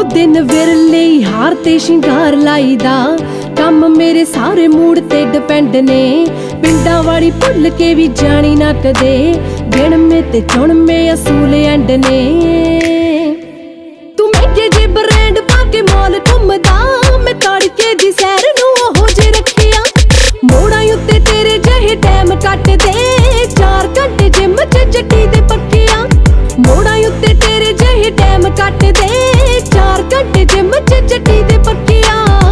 दिन विरले हार ते शिंगार लाईदा, कम मेरे सारे मूड ते डिपेंड ने। पिंडा वाली भुल के भी जानी ना कदे, गिणमे ते चुणमे असूल एंड ने। तू महंगे जे ब्रांड पाके मॉल घुमदा, मैं तड़के दी सैर नूं ओहो जे रखिया। मोड़ा उत्ते तेरे जहे टाइम कट दे, 4 घंटे जिम च जट्टी दे पक्किया। मोड़ा उत्ते तेरे जहे टाइम कट दे, 4 घंटे जिम च जट्टी दे पक्किया।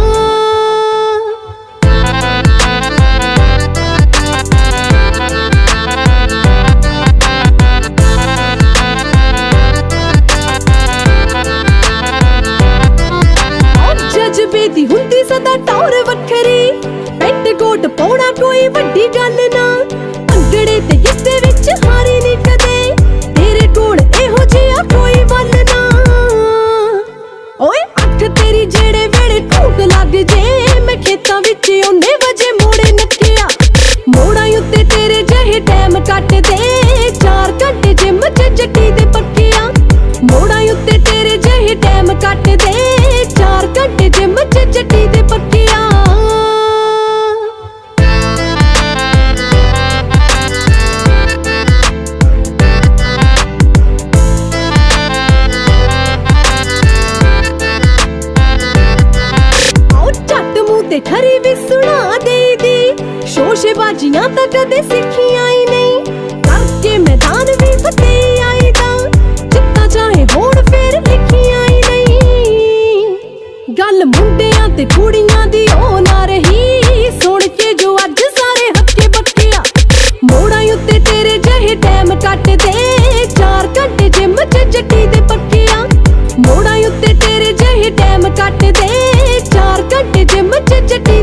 जज्बे दी हुंदी सदा टौर वखरी, पेट कोट पाउणा कोई वड्डी गल ना। अंगड़े ते गिस्से विच हारी नी कदे, तेरे कोल इहो जिहा कोई वल ना। ओए अख तेरी जेड़े वेड़े घूक लग जे, मैं खेतां विच ओने वजे मोड़े नक्किया। मोड़ा उत्ते तेरे जहे टाइम कट दे, 4 घंटे जिम च जट्टी दे पक्किया। मोड़ा उत्ते तेरे जहे टाइम कट दे, 4 घंटे जिम च जट्टी दे पक्किया। खरी भी सुना दे दी, शोशेबाजियां तां कदे सिखियां ही नहीं। करके मैदान भी फतेह आई दा, जित्ता चाहे होण फिर लिखियां ही नहीं। गल मुंडियां ते कुड़ियां दी ओ ना रही, सुन के जो अज सारे हक्के बक्किया। मोड़ा उत्ते तेरे जहे टाइम कट दे, 4 घंटे जिम च जट्टी दे पक्किया। मोड़ा उत्ते तेरे जहे टाइम कट दे, 4 घंटे जिम च जट्टी